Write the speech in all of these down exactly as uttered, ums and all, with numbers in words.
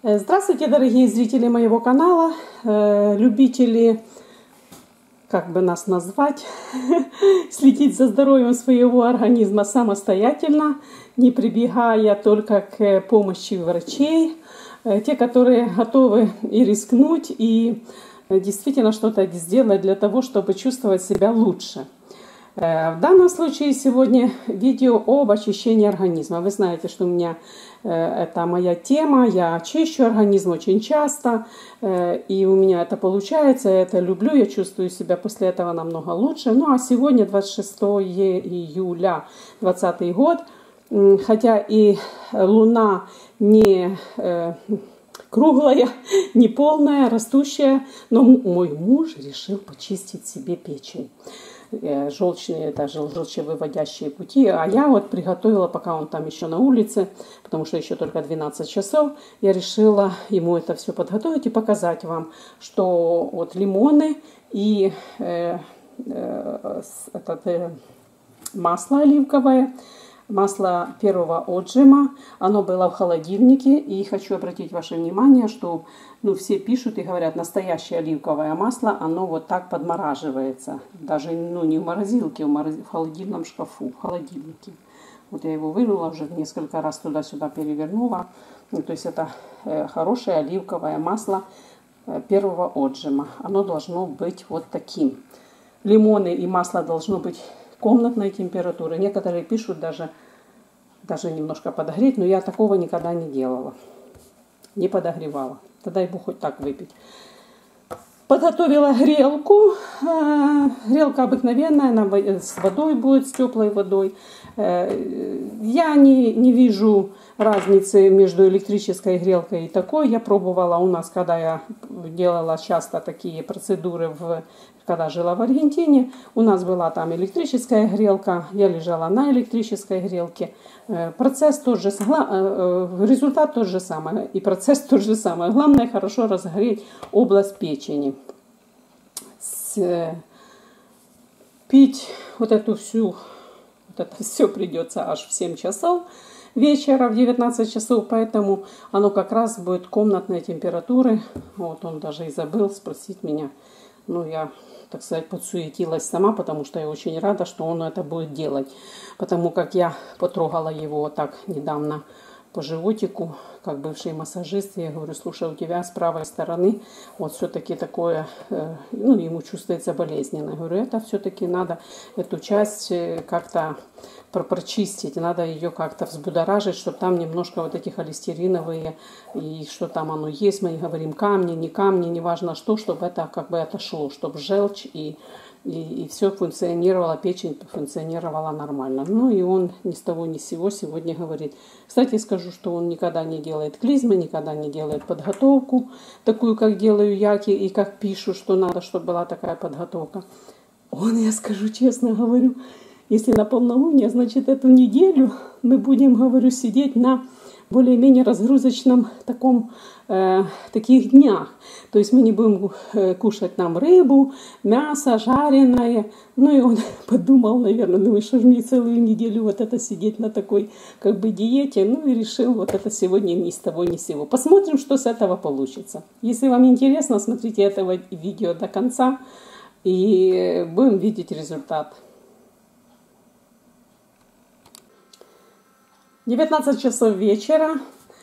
Здравствуйте, дорогие зрители моего канала, любители, как бы нас назвать, следить за здоровьем своего организма самостоятельно, не прибегая только к помощи врачей. Те, которые готовы и рискнуть, и действительно что-то сделать для того, чтобы чувствовать себя лучше. В данном случае сегодня видео об очищении организма. Вы знаете, что у меня это моя тема, я очищу организм очень часто, и у меня это получается, я это люблю, я чувствую себя после этого намного лучше. Ну а сегодня двадцать шестое июля двадцатый год, хотя и луна не круглая, не полная, растущая, но мой муж решил почистить себе печень. Желчные, это желчевыводящие пути, а я вот приготовила, пока он там еще на улице, потому что еще только двенадцать часов, я решила ему это все подготовить и показать вам, что вот лимоны и э, э, этот, э, масло оливковое, масло первого отжима, оно было в холодильнике, и хочу обратить ваше внимание, что ну, все пишут и говорят, настоящее оливковое масло, оно вот так подмораживается, даже ну, не в морозилке, в, мороз... в холодильном шкафу, в холодильнике. Вот я его вынула, уже несколько раз туда-сюда перевернула, ну, то есть это э, хорошее оливковое масло э, первого отжима, оно должно быть вот таким. Лимоны и масло должно быть комнатной температуры. Некоторые пишут даже, даже немножко подогреть, но я такого никогда не делала. Не подогревала. Тогда дай бог хоть так выпить. Подготовила грелку. Грелка обыкновенная, она с водой будет, с теплой водой. Я не, не вижу разницы между электрической грелкой и такой. Я пробовала у нас, когда я делала часто такие процедуры, в, когда жила в Аргентине. У нас была там электрическая грелка, я лежала на электрической грелке. Процесс тот же, результат тот же самый, и процесс тот же самый. Главное хорошо разогреть область печени. С, пить вот эту всю, вот это все придется аж в семь часов вечера, в девятнадцать часов, поэтому оно как раз будет комнатной температуры. Вот он даже и забыл спросить меня. Ну, я, так сказать, подсуетилась сама, потому что я очень рада, что он это будет делать. Потому как я потрогала его вот так недавно по животику, как бывший массажист. Я говорю, слушай, у тебя с правой стороны вот все-таки такое, ну, ему чувствуется болезненно. Я говорю, это все-таки надо эту часть как-то прочистить, надо ее как-то взбудоражить, чтобы там немножко вот эти холестериновые, и что там оно есть, мы говорим камни, не камни, неважно что, чтобы это как бы отошло, чтобы желчь и, и, и все функционировало, печень функционировала нормально. Ну и он ни с того ни с сего сегодня говорит. Кстати, скажу, что он никогда не делает клизмы, никогда не делает подготовку, такую, как делаю я, и как пишу, что надо, чтобы была такая подготовка. Он, я скажу честно, говорю, если на полнолуние, значит, эту неделю мы будем, говорю, сидеть на более-менее разгрузочном таком, э, таких днях. То есть мы не будем э, кушать нам рыбу, мясо жареное. Ну и он подумал, наверное, думаю, что же мне целую неделю вот это сидеть на такой как бы диете. Ну и решил вот это сегодня ни с того ни с сего. Посмотрим, что с этого получится. Если вам интересно, смотрите это видео до конца и будем видеть результат. девятнадцать часов вечера.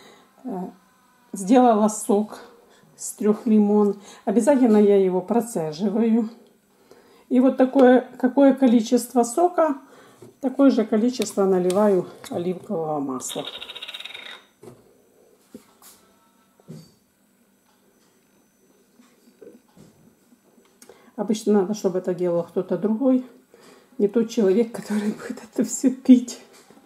Сделала сок с трех лимон. Обязательно я его процеживаю. И вот такое, какое количество сока, такое же количество наливаю оливкового масла. Обычно надо, чтобы это делал кто-то другой. Не тот человек, который будет это все пить.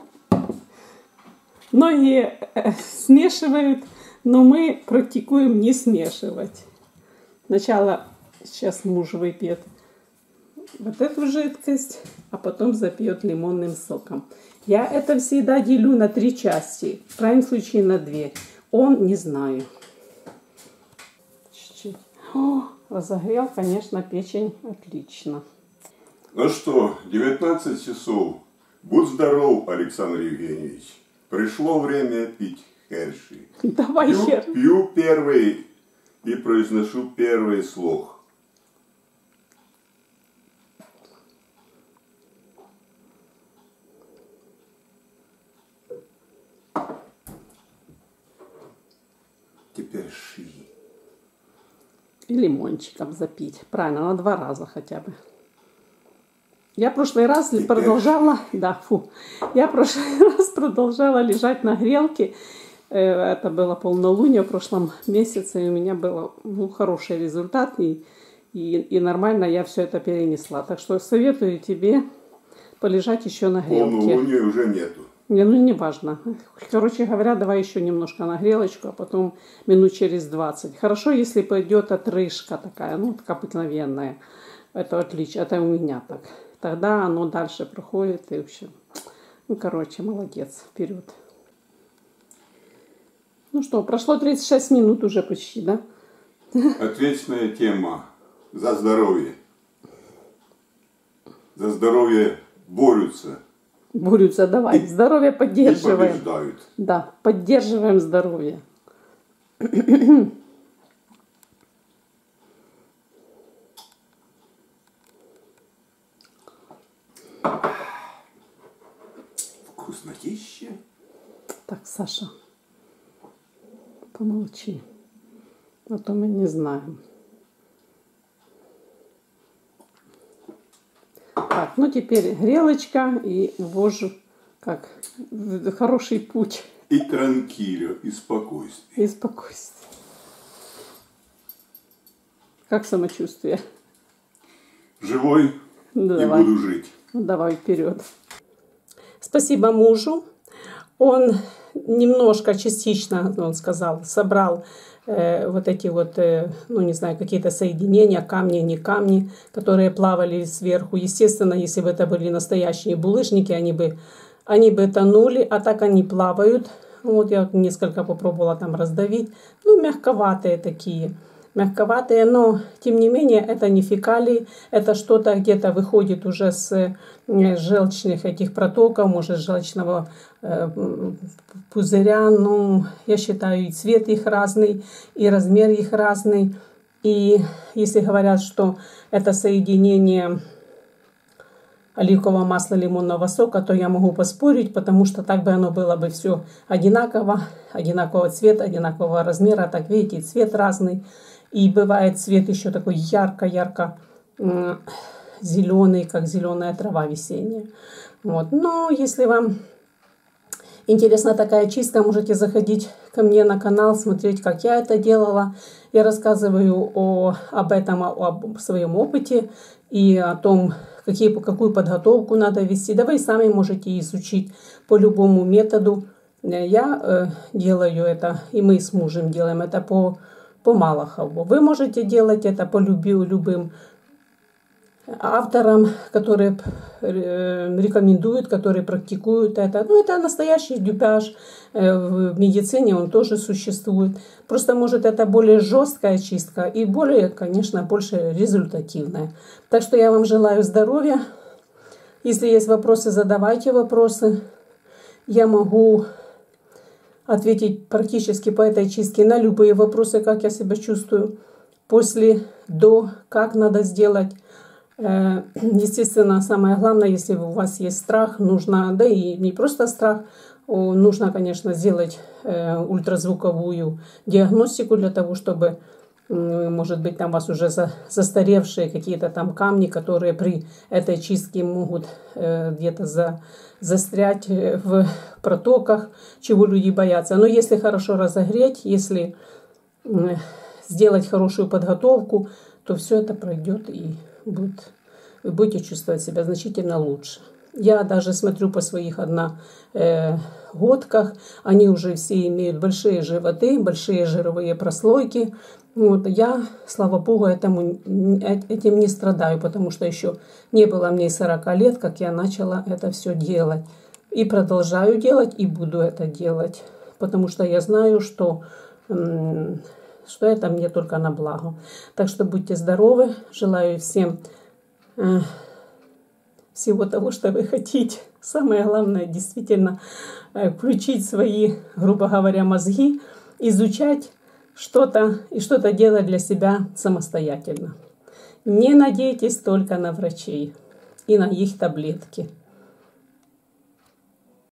Многие смешивают, но мы практикуем не смешивать. Сначала сейчас муж выпьет вот эту жидкость, а потом запьет лимонным соком. Я это всегда делю на три части, в крайнем случае на две. Он не знаю. Чуть-чуть. О, разогрел, конечно, печень отлично. Ну что, девятнадцать часов. Будь здоров, Александр Евгеньевич. Пришло время пить Херши. Давай, Пью, Хер. пью первый и произношу первый слог. Теперь ши. И лимончиком запить. Правильно, на два раза хотя бы. Я в прошлый раз Теперь продолжала, да, фу, я в прошлый раз продолжала лежать на грелке. Это было полнолуние в прошлом месяце, и у меня был, ну, хороший результат, и, и, и нормально я все это перенесла. Так что советую тебе полежать еще на грелке. Полнолуния уже нету. Не, ну не важно. Короче говоря, давай еще немножко на грелочку, а потом минут через двадцать. Хорошо, если пойдет отрыжка такая, ну, такая обыкновенная. Это отлично, это у меня так. Тогда оно дальше проходит, и вообще, ну, короче, молодец, вперед. Ну что, прошло тридцать шесть минут уже почти, да? Ответственная тема за здоровье. За здоровье борются. Борются, давай. Здоровье И поддерживаем. побеждают. Да, поддерживаем здоровье. Вкуснотища. Так, Саша, помолчи. А то мы не знаем. Так, ну теперь грелочка и ввожу, как в хороший путь И транкилио, и спокойствие. и спокойствие. Как самочувствие? Живой Ну, и давай. буду жить. Ну, давай вперед. Спасибо мужу. Он немножко, частично, он сказал, собрал э, вот эти вот, э, ну не знаю, какие-то соединения, камни, не камни, которые плавали сверху. Естественно, если бы это были настоящие булыжники, они бы, они бы тонули, а так они плавают. Вот я несколько попробовала там раздавить. Ну, мягковатые такие. Мягковатые, но тем не менее это не фекалии, это что-то где-то выходит уже с желчных этих протоков, может, с желчного э, пузыря. Ну, я считаю, и цвет их разный, и размер их разный. И если говорят, что это соединение оливкового масла, лимонного сока, то я могу поспорить, потому что так бы оно было бы все одинаково, одинакового цвета, одинакового размера. Так видите, цвет разный. И бывает цвет еще такой ярко-ярко зеленый, как зеленая трава весенняя. Вот. Но если вам интересна такая чистка, можете заходить ко мне на канал, смотреть, как я это делала. Я рассказываю о, об этом, о, об своем опыте и о том, какие, какую подготовку надо вести. Да вы сами можете изучить по любому методу. Я э, делаю это, и мы с мужем делаем это по по Малахову. Вы можете делать это по любым авторам, которые рекомендуют, которые практикуют это. Ну, это настоящий дюпяж. В медицине он тоже существует. Просто, может, это более жесткая чистка и более, конечно, больше результативная. Так что я вам желаю здоровья. Если есть вопросы, задавайте вопросы. Я могу ответить практически по этой чистке на любые вопросы, как я себя чувствую, после, до, как надо сделать. Естественно, самое главное, если у вас есть страх, нужно, да и не просто страх, нужно, конечно, сделать ультразвуковую диагностику для того, чтобы, может быть, там у вас уже застаревшие какие-то там камни, которые при этой чистке могут где-то за застрять в протоках, чего люди боятся. Но если хорошо разогреть, если сделать хорошую подготовку, то все это пройдет и будет, вы будете чувствовать себя значительно лучше. Я даже смотрю по своих одногодках, они уже все имеют большие животы, большие жировые прослойки. Вот, я, слава богу, этому, этим не страдаю, потому что еще не было мне сорока лет, как я начала это все делать. И продолжаю делать, и буду это делать, потому что я знаю, что, что это мне только на благо. Так что будьте здоровы, желаю всем всего того, что вы хотите. Самое главное, действительно, включить свои, грубо говоря, мозги, изучать что-то и что-то делать для себя самостоятельно. Не надейтесь только на врачей и на их таблетки.